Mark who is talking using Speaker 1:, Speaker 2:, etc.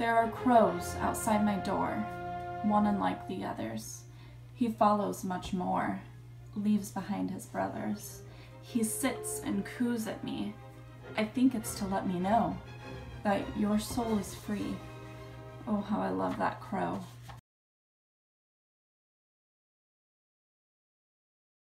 Speaker 1: There are crows outside my door, one unlike the others. He follows much more, leaves behind his brothers. He sits and coos at me. I think it's to let me know that your soul is free. Oh, how I love that crow.